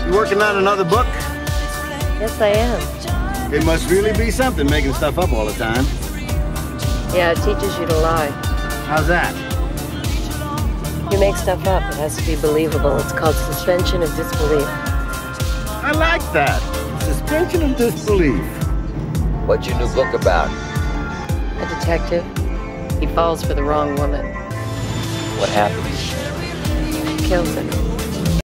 You working on another book? Yes, I am. It must really be something making stuff up all the time. Yeah, it teaches you to lie. How's that? You make stuff up, it has to be believable. It's called suspension of disbelief. I like that. Suspension of disbelief. What's your new book about? A detective, he falls for the wrong woman. What happens? Kills him.